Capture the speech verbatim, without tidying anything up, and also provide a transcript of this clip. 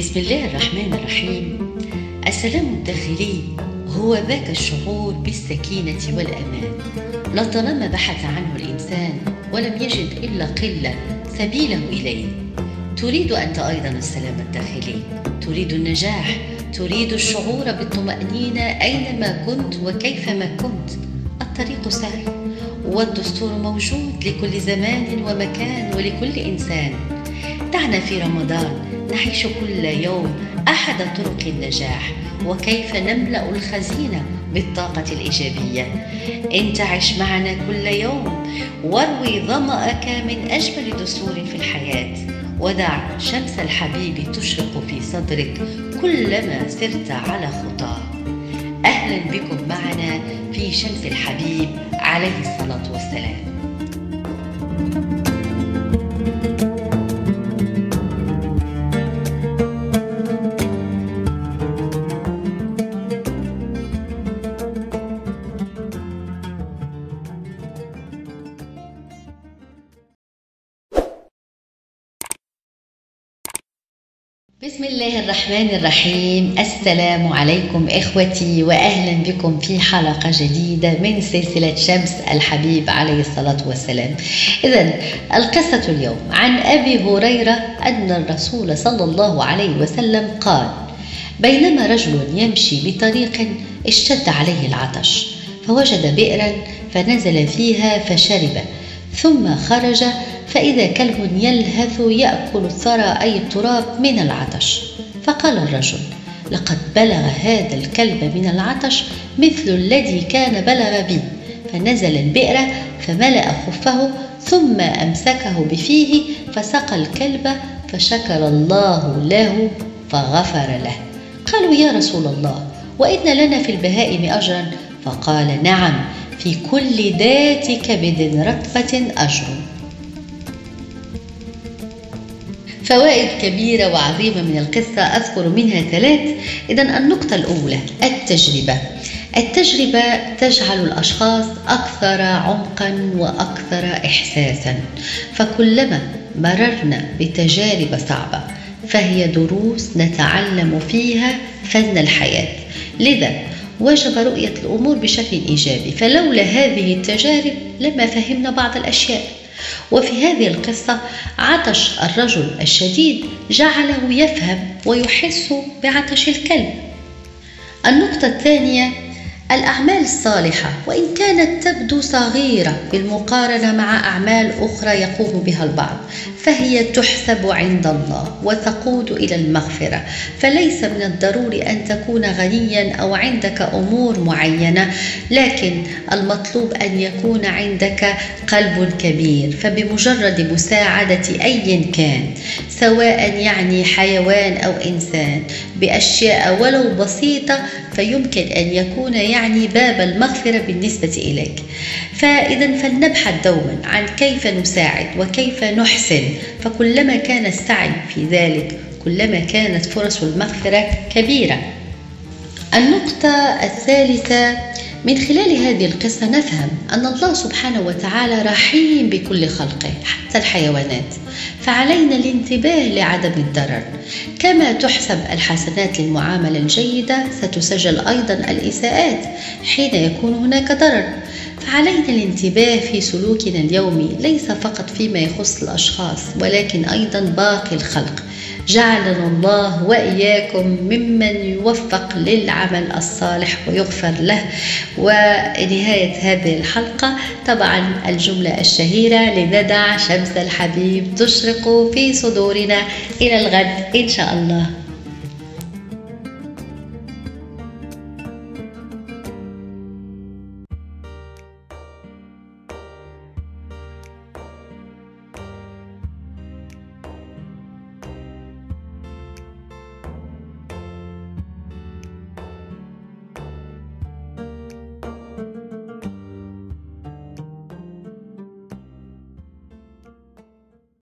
بسم الله الرحمن الرحيم. السلام الداخلي هو ذاك الشعور بالسكينة والأمان، لطالما بحث عنه الإنسان ولم يجد إلا قلة سبيله إليه. تريد أنت أيضا السلام الداخلي، تريد النجاح، تريد الشعور بالطمأنينة أينما كنت وكيفما كنت. الطريق سهل والدستور موجود لكل زمان ومكان ولكل إنسان. دعنا في رمضان نعيش كل يوم أحد طرق النجاح، وكيف نملأ الخزينة بالطاقة الإيجابية. انتعش معنا كل يوم واروي ظمأك من أجمل دستور في الحياة، ودع شمس الحبيب تشرق في صدرك كلما سرت على خطاه. أهلا بكم معنا في شمس الحبيب عليه الصلاة والسلام. بسم الله الرحمن الرحيم. السلام عليكم إخوتي، وأهلا بكم في حلقة جديدة من سلسلة شمس الحبيب عليه الصلاة والسلام. إذن القصة اليوم عن أبي هريرة أن الرسول صلى الله عليه وسلم قال: بينما رجل يمشي بطريق اشتد عليه العطش، فوجد بئرا فنزل فيها فشرب، ثم خرج فإذا كلب يلهث يأكل الثرى أي التراب من العطش. فقال الرجل: لقد بلغ هذا الكلب من العطش مثل الذي كان بلغ بي. فنزل البئر فملأ خفه، ثم أمسكه بفيه فسقى الكلب، فشكر الله له فغفر له. قالوا: يا رسول الله، وإن لنا في البهائم أجرا؟ فقال: نعم، في كل ذات كبد رطبة أجر. فوائد كبيرة وعظيمة من القصة أذكر منها ثلاث. إذن النقطة الأولى: التجربة. التجربة تجعل الأشخاص أكثر عمقا وأكثر إحساسا، فكلما مررنا بتجارب صعبة فهي دروس نتعلم فيها فن الحياة، لذا وجب رؤية الأمور بشكل إيجابي، فلولا هذه التجارب لما فهمنا بعض الأشياء. وفي هذه القصة عطش الرجل الشديد جعله يفهم ويحس بعطش الكلب. النقطة الثانية: الأعمال الصالحة وإن كانت تبدو صغيرة بالمقارنة مع أعمال أخرى يقوم بها البعض، فهي تحسب عند الله وتقود إلى المغفرة. فليس من الضروري أن تكون غنيا أو عندك أمور معينة، لكن المطلوب أن يكون عندك قلب كبير، فبمجرد مساعدة أي كان، سواء يعني حيوان أو إنسان، بأشياء ولو بسيطة، فيمكن أن يكون يعني باب المغفرة بالنسبة إليك. فإذا فلنبحث دوما عن كيف نساعد وكيف نحسن، فكلما كان السعي في ذلك كلما كانت فرص المغفرة كبيرة. النقطة الثالثة: من خلال هذه القصة نفهم أن الله سبحانه وتعالى رحيم بكل خلقه حتى الحيوانات، فعلينا الانتباه لعدم الضرر. كما تحسب الحسنات للمعاملة الجيدة ستسجل أيضا الإساءات حين يكون هناك ضرر، فعلينا الانتباه في سلوكنا اليومي، ليس فقط فيما يخص الأشخاص ولكن أيضا باقي الخلق. جعلنا الله وإياكم ممن يوفق للعمل الصالح ويغفر له. ونهاية هذه الحلقة طبعا الجملة الشهيرة: لندع شمس الحبيب تشرق في صدورنا. إلى الغد إن شاء الله.